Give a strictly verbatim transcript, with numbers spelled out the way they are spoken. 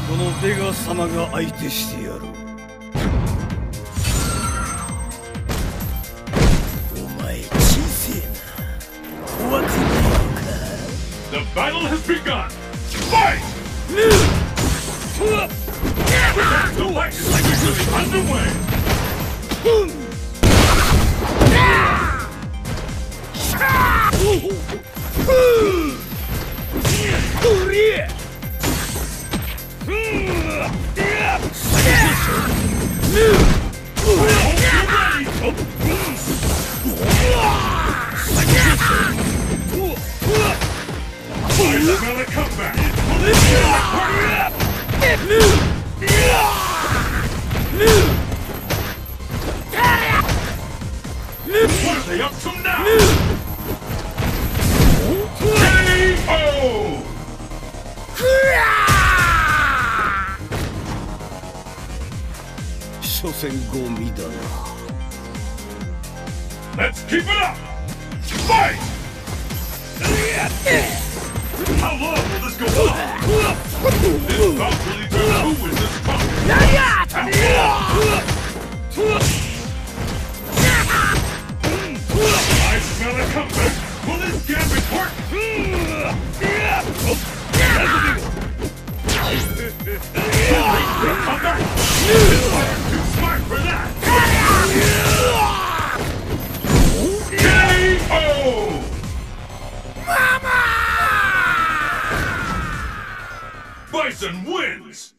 このベガ様が相手してやる。お前小せえな。怖くないのか。 The battle has begun! Fight! The fight is officially underway! I smell a comeback! What are they up to now? K O! Let's keep it up! Fight! How long will this go on? This bout will determine who wins this fight. I smell a comeback. Will this gambit work? Comeback? This fighter's too smart for that. K O! Bison wins!